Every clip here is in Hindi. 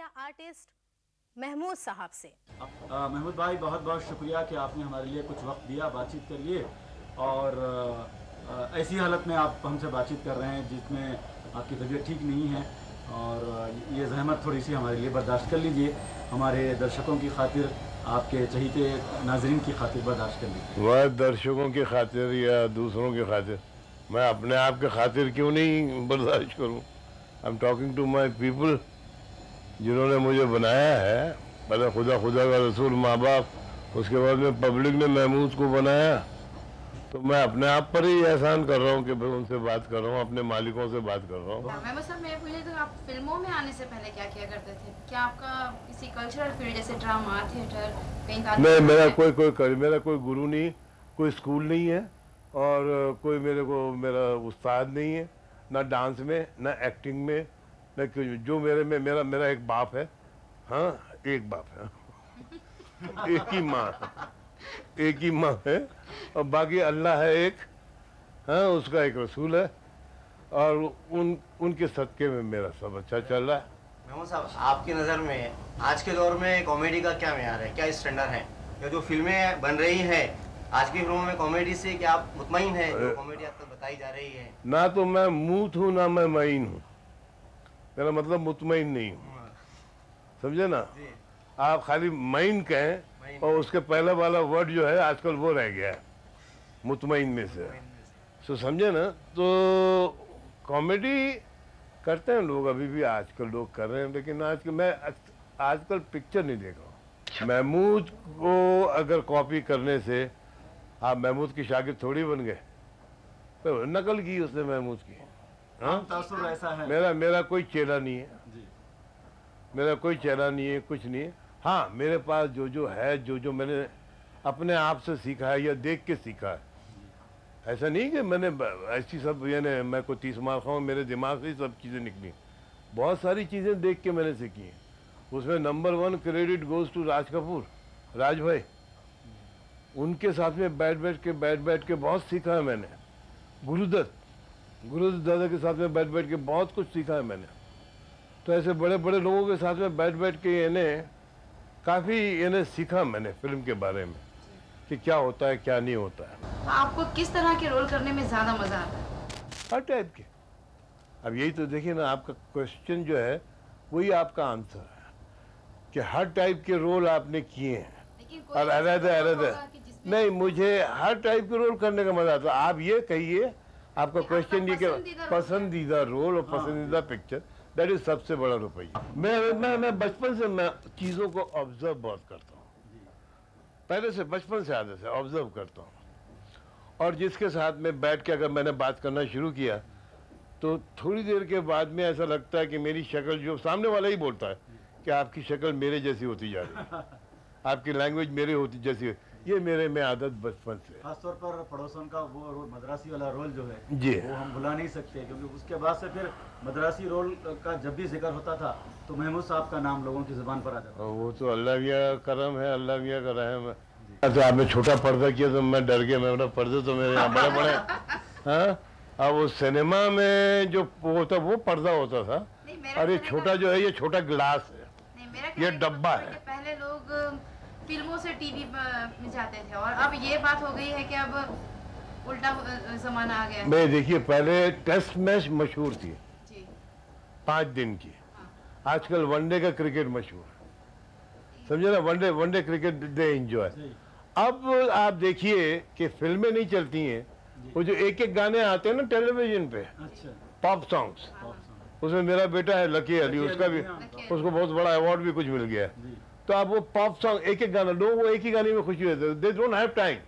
आर्टिस्ट महमूद साहब से। महमूद भाई, बहुत बहुत शुक्रिया कि आपने हमारे लिए कुछ वक्त दिया बातचीत के लिए, और ऐसी हालत में आप हमसे बातचीत कर रहे हैं जिसमें आपकी तबीयत ठीक नहीं है, और ये जहमत थोड़ी सी हमारे लिए बर्दाश्त कर लीजिए। हमारे दर्शकों की खातिर, आपके चहीते नाजरीन की खातिर बर्दाश्त कर लीजिए। वह दर्शकों की खातिर या दूसरों की खातिर, मैं अपने आप के खातिर क्यों नहीं बर्दाश्त करूं? I am talking to my people, जिन्होंने मुझे बनाया है। पहले खुदा का रसूल, माँ बाप, उसके बाद में पब्लिक ने महमूद को बनाया। तो मैं अपने आप पर ही एहसान कर रहा हूँ कि मैं उनसे बात कर रहा हूँ, अपने मालिकों से बात कर रहा हूँ। महमूद साहब, मैं पूछे तो आप फिल्मों में आने से पहले क्या किया करते थे? क्या आपका किसी कल्चरल फील्ड जैसे ड्रामा, थिएटर, कहीं नहीं, मेरा कोई गुरु नहीं, कोई स्कूल नहीं है, और कोई मेरा उस्ताद नहीं है, ना डांस में, ना एक्टिंग में, ना जो मेरा एक बाप है। हाँ, एक बाप है एक ही माँ है, और बाकी अल्लाह है एक। हाँ, उसका एक रसूल है, और उनके सदके में मेरा सब अच्छा चल रहा है। महमूद साहब, आपकी नज़र में आज के दौर में कॉमेडी का क्या मेयार है, क्या स्टैंडर्ड है? या जो फिल्में बन रही हैं आज की फिल्मों में कॉमेडी से क्या आप मुतमईन हैं? जो कॉमेडी अब तक बताई जा रही है। ना तो मैं मूत हूँ, ना मैं मईन हूँ। मेरा मतलब मुतमईन नहीं हूँ, समझे ना? आप खाली मईन कहें, और उसके पहले वाला वर्ड जो है आजकल वो रह गया है मुतमईन में से। तो समझे ना? तो कॉमेडी करते हैं लोग, अभी भी आजकल लोग कर रहे हैं, लेकिन मैं आजकल पिक्चर नहीं देख रहा हूँ। महमूद को अगर कॉपी करने से आप महमूद की शागिर्द थोड़ी बन गए, तो नकल की उसने महमूद की। हाँ, ऐसा है। मेरा कोई चेला नहीं है जी। मेरा कोई चेला नहीं है, कुछ नहीं है। हाँ, मेरे पास जो है, जो मैंने अपने आप से सीखा है या देख के सीखा है। ऐसा नहीं कि मैंने ऐसी सब, यानी मैं कोई 30 मार खाऊं, मेरे दिमाग से ही सब चीज़ें निकली। बहुत सारी चीज़ें देख के मैंने सीखी हैं। उसमें number 1 credit goes to Raj Kapoor, Raj भाई। उनके साथ में बैठ के बहुत सीखा है मैंने। गुरुदत्त दादा के साथ में बैठ के बहुत कुछ सीखा है मैंने। तो ऐसे बड़े बड़े लोगों के साथ में बैठ के काफ़ी सीखा मैंने फिल्म के बारे में, कि क्या होता है, क्या नहीं होता है। आपको किस तरह के रोल करने में ज्यादा मजा आता है? हर टाइप के। अब यही तो देखिए ना, आपका क्वेश्चन जो है वही आपका आंसर है, कि हर टाइप के रोल आपने किए हैं। और अलग नहीं, मुझे हर टाइप के रोल करने का मजा आता है। आप ये कहिए, आपका क्वेश्चन ये कि पसंदीदा रोल और पसंदीदा पिक्चर, दैट इज सबसे बड़ा रुपया। मैं बचपन से मैं चीज़ों को ऑब्जर्व बहुत करता हूँ, पहले से, बचपन से आदत है, ऑब्जर्व करता हूँ। और जिसके साथ में बैठ के अगर मैंने बात करना शुरू किया, तो थोड़ी देर के बाद में ऐसा लगता है कि मेरी शक्ल, जो सामने वाला ही बोलता है कि आपकी शक्ल मेरे जैसी होती जा रही है, आपकी लैंग्वेज मेरे होती जैसी। ये मेरे में आदत बचपन से। खासतौर पर पड़ोसन का वो रोल, मद्रासी वाला रोल जो है जी, वो हम भुला नहीं सकते, क्योंकि उसके बाद से फिर मद्रासी रोल का जब भी जिक्र होता था तो महमूद साहब का नाम लोगों की जुबान पर आ जाता। वो तो अल्लाह का करम है, अल्लाह का रहम है। तो आपने छोटा पर्दा किया तो मैं डर गया, मैं पर्दे तो मेरे यहाँ बड़े बड़े। हाँ, अब वो सिनेमा में जो होता वो पर्दा होता था, और ये छोटा जो है, ये छोटा गिलास है, ये डब्बा है। पहले लोग फिल्मों से टीवी में जाते थे, और अब ये बात हो गई है कि अब उल्टा जमाना आ गया। मैं देखिए, पहले टेस्ट मैच मशहूर थी जी, 5 दिन की। हाँ। आजकल वनडे का क्रिकेट मशहूर, समझे ना? One day cricket they enjoy. अब आप देखिए कि फिल्में नहीं चलती हैं, वो जो एक गाने आते हैं ना टेलीविजन पे, पॉप सॉन्ग्स, उसमें मेरा बेटा है लकी अली, उसका भी, उसको बहुत बड़ा अवार्ड भी कुछ मिल गया। तो आप वो पॉप सॉन्ग, एक गाना, लोग वो एक ही गाने में खुशी होते हैं। दे डोंट हैव टाइम,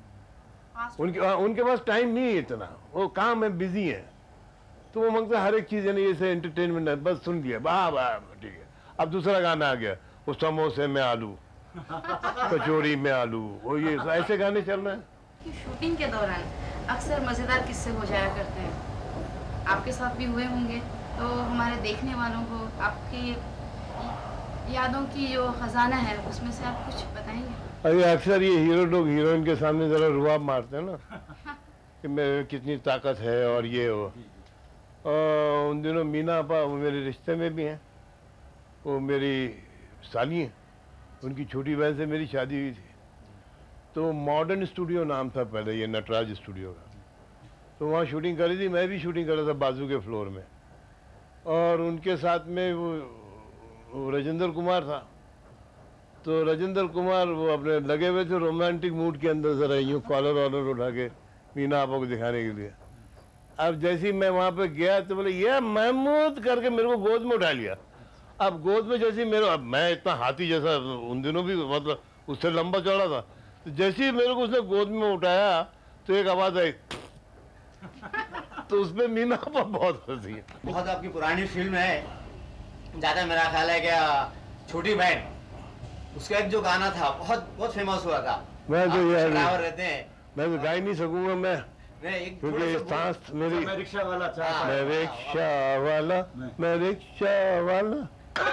उनके पास टाइम नहीं है इतना, वो काम है, बिजी है। तो वो मांगते हर एक चीज़, यानी जैसे एंटरटेनमेंट है, बस सुन लिया, वाह ठीक है। अब दूसरा गाना आ गया, वो समोसे में आलू, कचौरी में आलू, वो ये ऐसे गाने चल रहे हैं। शूटिंग के दौरान अक्सर मज़ेदार किस्से हो जाया करते हैं, आपके साथ भी हुए होंगे, तो हमारे देखने वालों को आपकी यादों की जो खजाना है उसमें से आप कुछ बताएंगे? अरे अक्सर ये हीरो लोग हीरोइन के सामने ज़रा रुआब मारते हैं ना, कि मेरे कितनी ताकत है और ये हो। उन दिनों मीना आपा वो मेरे रिश्ते में भी हैं, वो मेरी साली हैं, उनकी छोटी बहन से मेरी शादी हुई थी। तो मॉडर्न स्टूडियो नाम था पहले, ये नटराज स्टूडियो का। तो वहाँ शूटिंग करी थी, मैं भी शूटिंग कर रहा था बाजू के फ्लोर में, और उनके साथ में वो राजेंद्र कुमार था। तो राजेंद्र कुमार वो अपने लगे हुए थे रोमांटिक मूड के अंदर, ज़रा यूँ कॉलर वॉलर उठा के मीना आपा को दिखाने के लिए। अब जैसे ही मैं वहाँ पे गया तो बोले ये महमूद करके मेरे को गोद में उठा लिया। अब गोद में जैसे मेरे, अब मैं इतना हाथी जैसा उन दिनों भी मतलब उससे लंबा चौड़ा था, तो जैसे ही मेरे को उसने गोद में उठाया तो एक आवाज़ आई, तो उसमें मीना आपा बहुत हंसी है। बहुत आपकी पुरानी फिल्म है, ज़्यादा मेरा ख्याल है क्या छोटी बहन, उसका एक जो गाना था बहुत फेमस हुआ था। मैं तो यार रहते हैं, मैं तो गा ही नहीं सकूंगा मैं, क्योंकि सांस मेरी। मैं रिक्शा वाला चाहता मैं रिक्शा वाला, मैं रिक्शा वाला।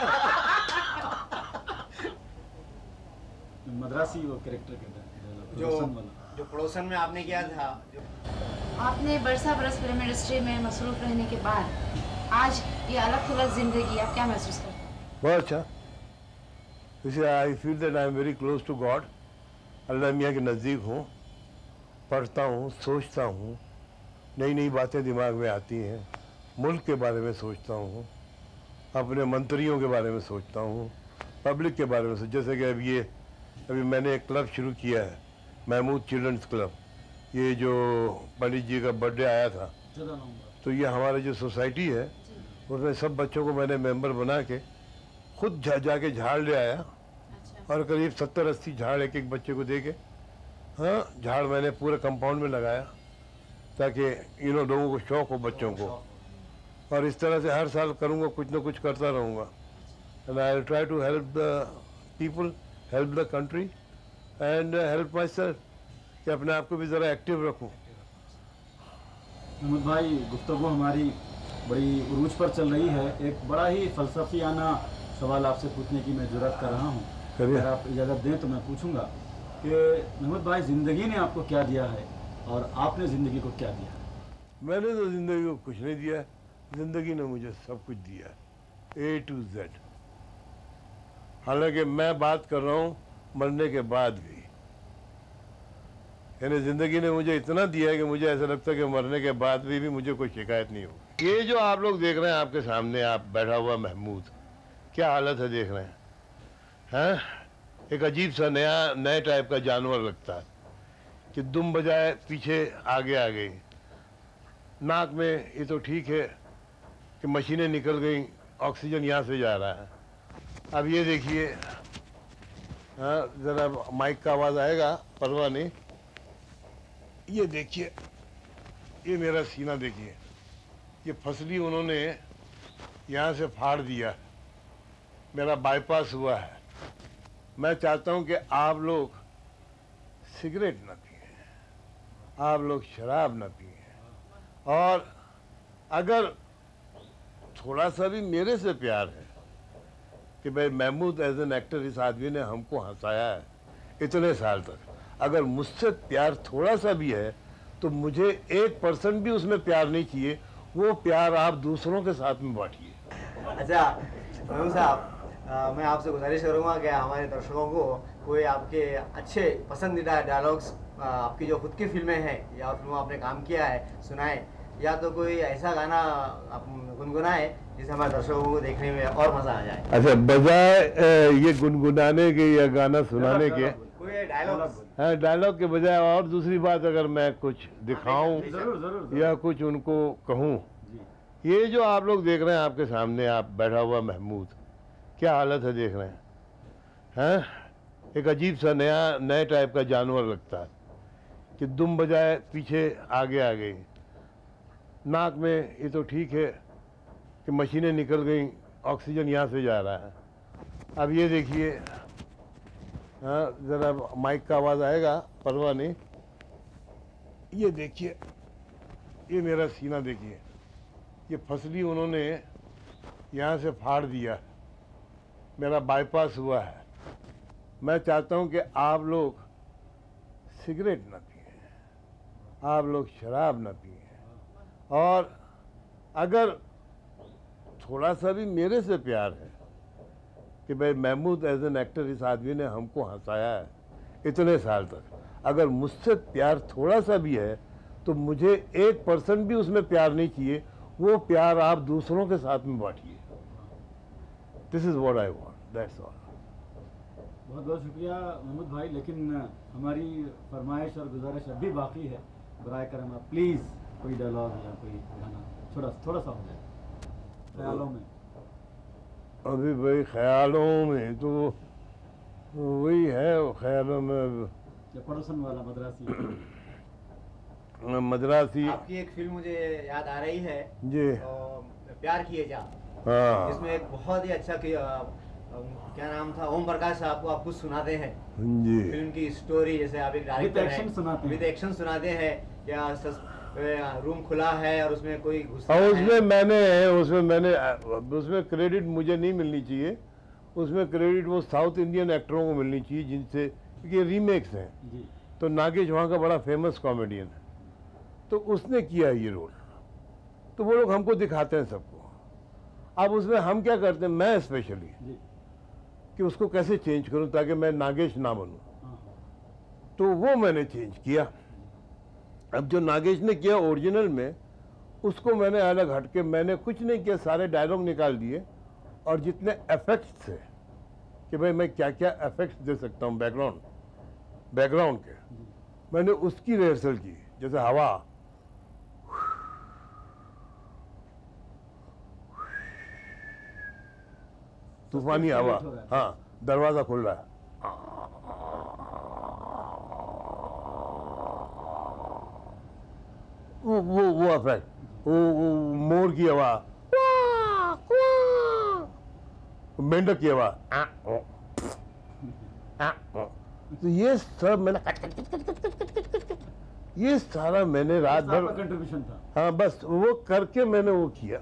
मद्रासी वो कैरेक्टर कहते हैं जो पड़ोसन में आपने किया था। आपने बरसा बरस फिल्म इंडस्ट्री में मसरूफ रहने के बाद आज ये अलग थलग जिंदगी, आप क्या महसूस करते हैं? बहुत अच्छा। इसे I feel that I am very close to God. Allah मियाँ के नज़दीक हूँ, पढ़ता हूँ, सोचता हूँ, नई नई बातें दिमाग में आती हैं, मुल्क के बारे में सोचता हूँ, अपने मंत्रियों के बारे में सोचता हूँ, पब्लिक के बारे में। जैसे कि अभी मैंने एक क्लब शुरू किया है, महमूद चिल्ड्रंस क्लब। ये जो पंडित जी का बर्थडे आया था, तो ये हमारी जो सोसाइटी है उसमें सब बच्चों को मैंने मेंबर बना के खुद जाके झाड़ ले आया। और करीब 70-80 झाड़ एक एक बच्चे को दे के, हाँ, झाड़ मैंने पूरे कंपाउंड में लगाया ताकि लोगों को शौक हो, बच्चों को। और इस तरह से हर साल करूँगा, कुछ ना कुछ करता रहूँगा। And I will try to help the people, help the country and help myself, कि अपने आप को भी ज़रा एक्टिव रखूँ। महमूद भाई, गुफ्तगू हमारी बड़ी उरूज पर चल रही है। एक बड़ा ही फ़लसफ़ियाना सवाल आपसे पूछने की मैं जुर्रत कर रहा हूँ, अगर आप इजाज़त दें तो मैं पूछूंगा कि महमूद भाई, ज़िंदगी ने आपको क्या दिया है और आपने ज़िंदगी को क्या दिया? मैंने तो ज़िंदगी को कुछ नहीं दिया, ज़िंदगी ने मुझे सब कुछ दिया, A to Z। हालांकि मैं बात कर रहा हूँ मरने के बाद भी, यानी ज़िंदगी ने मुझे इतना दिया है कि मुझे ऐसा लगता है कि मरने के बाद भी मुझे कोई शिकायत नहीं होगी। ये जो आप लोग देख रहे हैं आपके सामने, आप बैठा हुआ महमूद, क्या हालत है देख रहे हैं, हैं? एक अजीब सा नए टाइप का जानवर लगता है कि दुम बजाए पीछे आगे आ गई, नाक में ये तो ठीक है कि मशीनें निकल गई, ऑक्सीजन यहाँ से जा रहा है। अब ये देखिए, हाँ, ज़रा माइक का आवाज़ आएगा, परवाह नहीं। ये देखिए, ये मेरा सीना देखिए, ये फसली उन्होंने यहाँ से फाड़ दिया, मेरा बाईपास हुआ है। मैं चाहता हूँ कि आप लोग सिगरेट न पिए, आप लोग शराब न पिए, और अगर थोड़ा सा भी मेरे से प्यार है कि भाई महमूद एज एन एक्टर, इस आदमी ने हमको हंसाया है इतने साल तक, अगर मुझसे प्यार थोड़ा सा भी है तो मुझे 1% भी उसमें प्यार नहीं चाहिए, वो प्यार आप दूसरों के साथ में बांटिए। अच्छा महमूद साहब, मैं आपसे गुजारिश करूँगा कि हमारे दर्शकों को कोई आपके अच्छे पसंदीदा डायलॉग्स, आपकी जो खुद की फिल्में हैं या फिल्मों आपने काम किया है, सुनाएं, या तो कोई ऐसा गाना आप गुनगुनाएं जिससे हमारे दर्शकों को देखने में और मज़ा आ जाए। अच्छा, बजाय ये गुनगुनाने के या गाना सुनाने के, कोई डायलॉग, हाँ, डायलॉग के बजाय और दूसरी बात अगर मैं कुछ दिखाऊं या कुछ उनको कहूं, ये जो आप लोग देख रहे हैं आपके सामने, आप बैठा हुआ महमूद, क्या हालत है देख रहे हैं, हैं? एक अजीब सा नए टाइप का जानवर लगता है कि दुम बजाए पीछे आगे आ गई, नाक में ये तो ठीक है कि मशीनें निकल गई, ऑक्सीजन यहाँ से जा रहा है। अब ये देखिए, हाँ, ज़रा माइक का आवाज़ आएगा, परवाह नहीं। ये देखिए, ये मेरा सीना देखिए, ये फसली उन्होंने यहाँ से फाड़ दिया, मेरा बाईपास हुआ है। मैं चाहता हूँ कि आप लोग सिगरेट न पिए, आप लोग शराब न पिए, और अगर थोड़ा सा भी मेरे से प्यार है कि भाई महमूद एज एन एक्टर इस आदमी ने हमको हंसाया है इतने साल तक, अगर मुझसे प्यार थोड़ा सा भी है तो मुझे 1% भी उसमें प्यार नहीं चाहिए, वो प्यार आप दूसरों के साथ में बांटिए। This is what I want, that's all. बहुत बहुत शुक्रिया महमूद भाई, लेकिन हमारी फरमाइश और गुजारिश अभी बाकी है। बराए करम आप प्लीज़ कोई डायलॉग या कोई गाना थोड़ा सा हो जाए ख्यालों में। अभी भाई ख्यालों में तो वही है, ख्यालों में या पड़ोसन वाला मद्रासी। आपकी एक फिल्म मुझे याद आ रही है जी, प्यार किए जा, हाँ इसमें एक बहुत ही अच्छा क्या नाम था, ओम प्रकाश साहब को आप कुछ सुनाते हैं जी, फिल्म की स्टोरी, जैसे आप एक डायरेक्टर With action सुनाते हैं। विद एक्शन सुनाते हैं, या रूम खुला है और उसमें कोई घुसा और है। उसमें क्रेडिट मुझे नहीं मिलनी चाहिए, उसमें क्रेडिट वो साउथ इंडियन एक्टरों को मिलनी चाहिए जिनसे, क्योंकि रीमेक्स हैं। जी। तो नागेश वहाँ का बड़ा फेमस कॉमेडियन है, तो उसने किया ये रोल, तो वो लोग हमको दिखाते हैं सबको। अब उसमें हम क्या करते हैं, मैं स्पेशली, जी। कि उसको कैसे चेंज करूं ताकि मैं नागेश ना बनूं, हाँ। तो वो मैंने चेंज किया। अब जो नागेश ने किया ओरिजिनल में, उसको मैंने अलग हटके, मैंने कुछ नहीं किया, सारे डायलॉग निकाल दिए और जितने इफेक्ट्स थे कि भाई मैं क्या क्या इफेक्ट्स दे सकता हूँ बैकग्राउंड के, मैंने उसकी रिहर्सल की। जैसे हवा, तूफानी हवा, हाँ, दरवाजा खुल रहा है, वो इफेक्ट, वो मोर की आवाज, मेंढक की आवाज, तो ये सब मैंने ये सारा मैंने रात भर कंट्रीब्यूशन था। हाँ बस वो करके मैंने वो किया।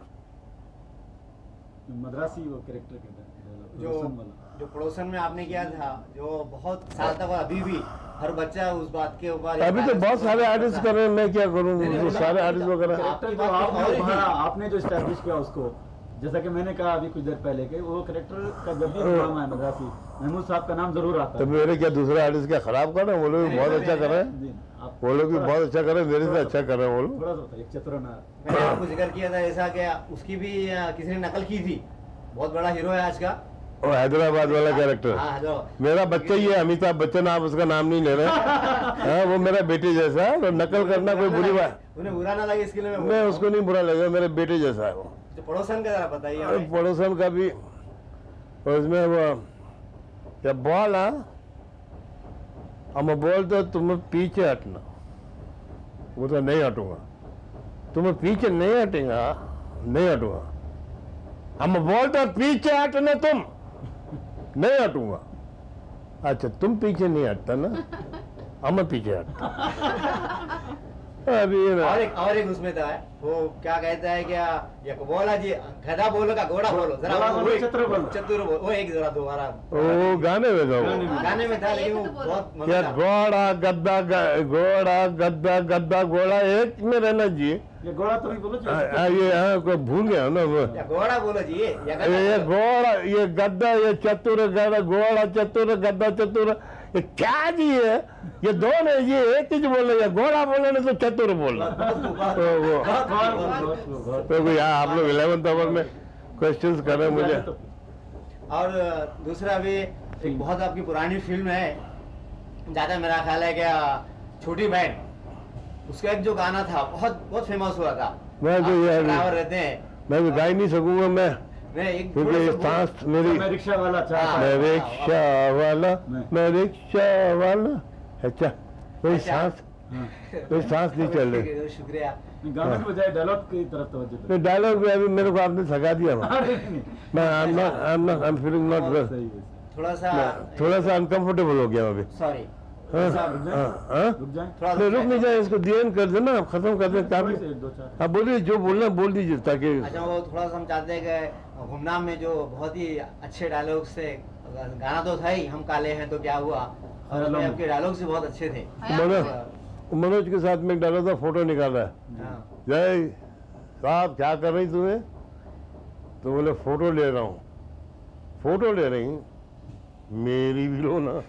मद्रासी वो कैरेक्टर के जो पड़ोसन में आपने किया था, जो बहुत साल तक अभी भी हर बच्चा उस बात के ऊपर, अभी तो बहुत सारे आर्टिस्ट कर रहे हैं, मैं क्या करूँ, तो सारे आर्टिस्ट वगैरह। आपने जो स्टैब्लिश किया उसको, जैसा कि मैंने कहा अभी कुछ देर पहले के, वो कैरेक्टर का जब भी नाम है मद्रासी, महमूद साहब का नाम जरूर आता है। तो मेरे क्या दूसरे आर्टिस्ट क्या खराब कर रहे हैं, वो लोग भी बहुत अच्छा कर रहे हैं, वो लोग भी बहुत अच्छा कर रहे हैं, मेरे से अच्छा कर रहे हैं वो लोग। थोड़ा सा एक चतुरनार मैंने आपको जिक्र किया था ऐसा कि उसकी भी किसी ने नकल की थी, बहुत बड़ा हीरो है आज का, और हैदराबाद वाला कैरेक्टर मेरा बच्चा ही है, अमिताभ बच्चन, आप उसका नाम नहीं ले रहे। हाँ, वो मेरा बेटे जैसा है, तो नकल करना कोई बुरी बात, उन्हें बुरा ना लगे इसके लिए मैं उसको नहीं बुरा लगेगा, मेरे बेटे जैसा है वो। जो पड़ोसन का जरा बताइए। पड़ोसन का भी उसमें वो क्या बॉल, हम बोल तो तुम्हें पीछे हटना, वो तो नहीं हटूंगा, तुम्हें पीछे नहीं हटेगा, नहीं हटूंगा, हम बोलते पीछे हटना, तुम नहीं हटूंगा, अच्छा तुम पीछे नहीं हटता ना, हम पीछे हटता। अभी और एक उसमें था, वो क्या कहता है, क्या ये बोला जी, गधा बोलो का घोड़ा बोलो, जरा चतुर बोलो, वो एक जरा दोबारा, वो गाने में था, गाने में था, लेकिन वो बहुत क्या घोड़ा गद्दा गद्दा घोड़ा एक में रहना चाहिए, ये घोड़ा तो नहीं बोलो जी, ये हाँ कोई भूल गया ना वो, घोड़ा बोलो जी, ये घोड़ा, ये गद्दा, ये चतुर गधा, घोड़ा चतुर गद्दा चतुर, ये क्या जी है, ये दोनों ये एक चीज बोल रहे, घोड़ा बोले ना तो चतुर बोलना। तो यार आप लोग 11th आवर में क्वेश्चंस कर रहे हैं मुझे। और दूसरा भी एक बहुत आपकी पुरानी फिल्म है, ज्यादा मेरा ख्याल है क्या, छोटी बहन, उसका एक जो गाना था बहुत फेमस हुआ था, मैं तो यार ड्राइवर रहते हैं, मैं तो गा ही नहीं सकूंगा मैं, क्योंकि सांस मेरी, मैं रिक्शा वाला चाहता, मैं रिक्शा वाला, अच्छा कोई सांस नहीं चल रही। शुक्रिया। गाने की बजाय डायलॉग की तरफ तवज्जो दो। डायलॉग भी अभी मेरे को आपने सगा दिया, मैं I am feeling not well, थोड़ा सा अनकंफर्टेबल हो गया अभी। सॉरी, रुक जाए, रुक नहीं जाए, इसको DN कर देना, खत्म कर दें काम। आप बोलिए, जो बोलना बोल दीजिए ताकि। अच्छा, वो थोड़ा सा हम चाहते हैं कि गुमनाम में जो बहुत ही अच्छे डायलॉग से, गाना तो था ही, हम काले हैं तो क्या हुआ, और आपके डायलॉग से बहुत अच्छे थे। मनोज के साथ में एक डायलॉग था, फोटो निकाल रहा है, जय साहब क्या कर रही तुम्हें, तो बोले फोटो ले रहा हूँ, फोटो ले रही हैं, मेरी भी लो ना।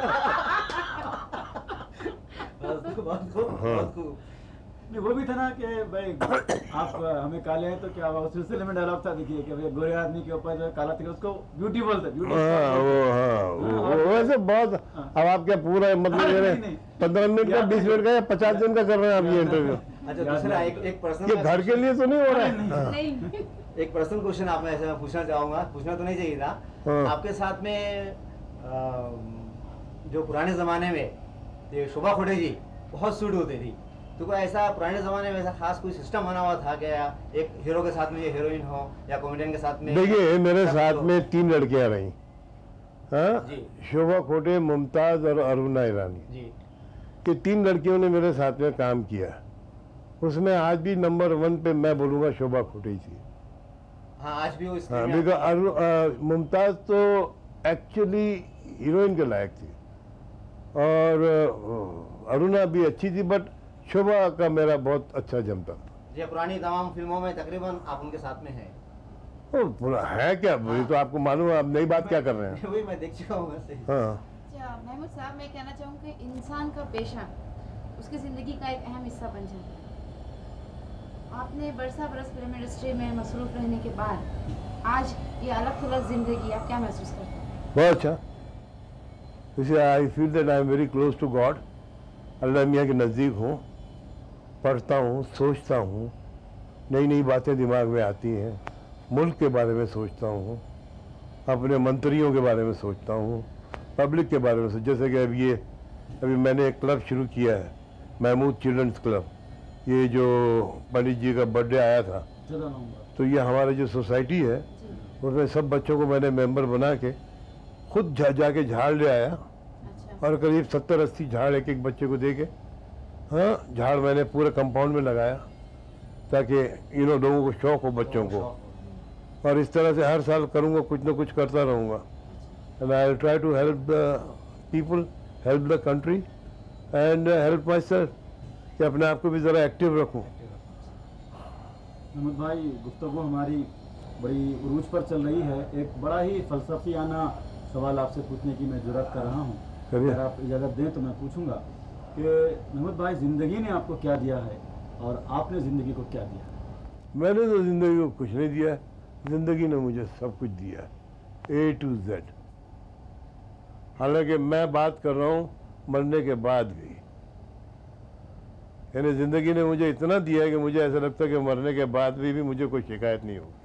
नहीं वो भी था ना कि भाई आप हमें काले हैं तो क्या हुआ, उस सिलसिले में डायलॉग था, देखिए कि भाई गोरे आदमी के ऊपर जो है काला तिल, उसको ब्यूटी बोलते हैं। वो वैसे बहुत। अब आप क्या पूरा मतलब मेरे 15 मिनट का, 20 मिनट का या 50 दिन का कर रहे हैं आप ये इंटरव्यू? अच्छा, दूसरा एक पर्सनल, ये घर के लिए तो नहीं हो रहा है? एक पर्सनल क्वेश्चन आप ऐसे मैं पूछना चाहूंगा, पूछना तो नहीं चाहिए था। आपके साथ में जो पुराने जमाने में ये शोभा खोटे जी बहुत सूट होती थी, तो कोई ऐसा पुराने जमाने में ऐसा खास कोई सिस्टम बना हुआ था क्या? एक हीरो के साथ में ये हीरोइन हो या कॉमेडियन के साथ में? देखिए मेरे साथ में 3 लड़कियां रही, हाँ, शोभा खोटे, मुमताज और अरुणा ईरानी जी। ये 3 लड़कियों ने मेरे साथ में काम किया। उसमें आज भी नंबर 1 पे मैं बोलूँगा शोभा खोटे थी। हाँ, आज भी वो मुमताज तो एक्चुअली हीरोइन के लायक थी और अरुणा भी अच्छी थी, बट शोभा का मेरा बहुत अच्छा जमता था। ये पुरानी तमाम फिल्मों में तकरीबन आप उनके साथ में हैं। पूरा है क्या? वही तो आपको मालूम है, आप नई बात क्या कर रहे हैं? वही मैं देख चुका हूँ वैसे। हाँ, अच्छा महमूद साहब, मैं कहना चाहूँगी इंसान का पेशा उसकी ज़िंदगी का एक अहम हिस्सा बन जाता है। आपने बरस फिल्म इंडस्ट्री में मसरूफ रहने के बाद आज ये अलग थलग ज़िंदगी, आप क्या महसूस करते हैं? बहुत अच्छा। इसे I feel that I am very close to God. Allah मियाँ के नज़दीक हूँ, पढ़ता हूँ, सोचता हूँ, नई नई बातें दिमाग में आती हैं, मुल्क के बारे में सोचता हूँ, अपने मंत्रियों के बारे में सोचता हूँ, पब्लिक के बारे में। जैसे कि अभी मैंने एक क्लब शुरू किया है, महमूद चिल्ड्रंस क्लब। ये जो पंडित जी का बर्थडे आया था, तो ये हमारी जो सोसाइटी है उसमें सब बच्चों को मैंने मेंबर बना के खुद जाके झाड़ ले आया। और करीब 70-80 झाड़ एक एक बच्चे को दे के, हाँ, झाड़ मैंने पूरे कंपाउंड में लगाया ताकि लोगों को शौक हो, बच्चों को। और इस तरह से हर साल करूँगा, कुछ ना कुछ करता रहूँगा। And I will try to help the people, help the country and help myself, कि अपने आप को भी ज़रा एक्टिव रखूँ। महमूद भाई, गुफ्तगू हमारी बड़ी उरूज पर चल रही है। एक बड़ा ही फ़लसफ़ियाना सवाल आपसे पूछने की मैं जुर्रत कर रहा हूँ, अगर आप इजाज़त दें तो मैं पूछूंगा कि महमूद भाई, ज़िंदगी ने आपको क्या दिया है और आपने ज़िंदगी को क्या दिया है? मैंने तो ज़िंदगी को कुछ नहीं दिया, ज़िंदगी ने मुझे सब कुछ दिया, A to Z। हालांकि मैं बात कर रहा हूँ मरने के बाद भी, यानी ज़िंदगी ने मुझे इतना दिया है कि मुझे ऐसा लगता है कि मरने के बाद भी मुझे कोई शिकायत नहीं होगी।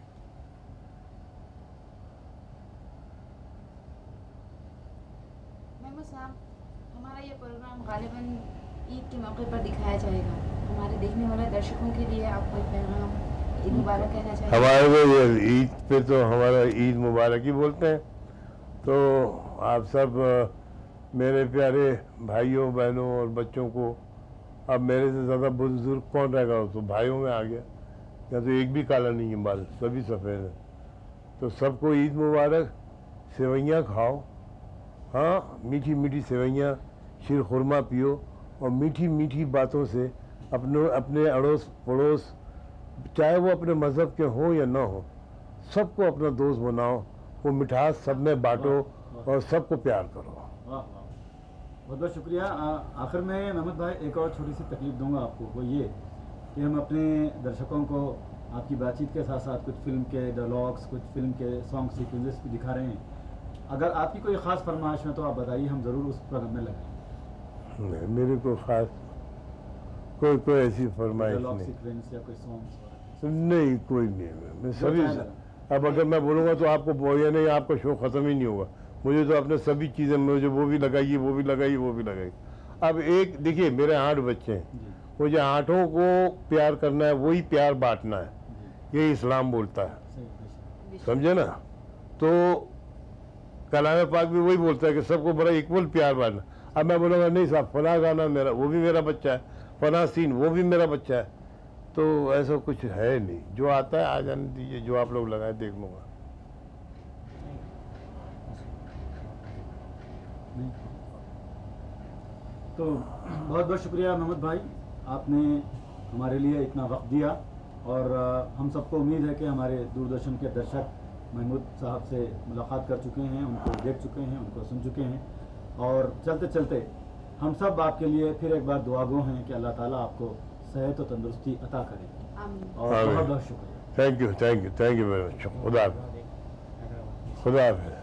हमारा ये प्रोग्राम गालिबन ईद के मौके पर दिखाया जाएगा। हमारे देखने वाले दर्शकों के लिए आप कोई पैगाम, ईद मुबारक कहना चाहिए? हमारे को ये ईद पे तो हमारा ईद मुबारक ही बोलते हैं। तो आप सब मेरे प्यारे भाइयों बहनों और बच्चों को, अब मेरे से ज़्यादा बुजुर्ग कौन रहेगा, तो भाइयों में आ गया। या तो एक भी काला नहीं है बाल, सभी सफ़ेद हैं। तो सबको ईद मुबारक। सेवइयाँ खाओ, हाँ, मीठी मीठी सेवइयाँ, शीर खुरमा पियो और मीठी मीठी बातों से अपने अड़ोस पड़ोस, चाहे वो अपने मज़हब के हों या ना हो, सबको अपना दोस्त बनाओ। वो मिठास सब में बांटो और सबको प्यार करो। बहुत बहुत शुक्रिया। आखिर में महमूद भाई एक और छोटी सी तकलीफ दूंगा आपको, वो ये कि हम अपने दर्शकों को आपकी बातचीत के साथ साथ कुछ फिल्म के डायलॉग्स, कुछ फिल्म के सॉन्ग सीक्वेंसेस भी दिखा रहे हैं। अगर आपकी कोई ख़ास फरमाइश है तो आप बताइए, हम ज़रूर उस पर में लगें। नहीं, मेरे को ख़ास कोई ऐसी फरमाइश नहीं, सीक्वेंस या कोई सॉन्ग्स नहीं, कोई नहीं। मैं सभी, अब अगर मैं बोलूँगा तो आपको बोलिए नहीं, आपका शो ख़त्म ही नहीं होगा। मुझे तो अपने सभी चीज़ें, मुझे वो भी लगाइए, वो भी लगाइए, वो भी लगाइए। अब एक देखिए, मेरे 8 बच्चे हैं, मुझे 8 को प्यार करना है, वही प्यार बांटना है, ये इस्लाम बोलता है, समझे ना। तो कलाम पाक भी वही बोलता है कि सबको बड़ा इक्वल प्यार बांटना। अब मैं बोलूँगा नहीं साहब, फला गाना मेरा, वो भी मेरा बच्चा है, फला सीन वो भी मेरा बच्चा है, तो ऐसा कुछ है नहीं। जो आता है आ जाने दीजिए, जो आप लोग लगाए देख लूँगा। तो बहुत बहुत शुक्रिया महमूद भाई, आपने हमारे लिए इतना वक्त दिया। और हम सबको उम्मीद है कि हमारे दूरदर्शन के दर्शक महमूद साहब से मुलाकात कर चुके हैं, उनको देख चुके हैं, उनको सुन चुके हैं। और चलते चलते हम सब आपके लिए फिर एक बार दुआगो हैं कि अल्लाह ताला आपको सेहत और तंदुरुस्ती अता करे। और बहुत बहुत शुक्रिया। Thank you very much. खुदा हाफिज़।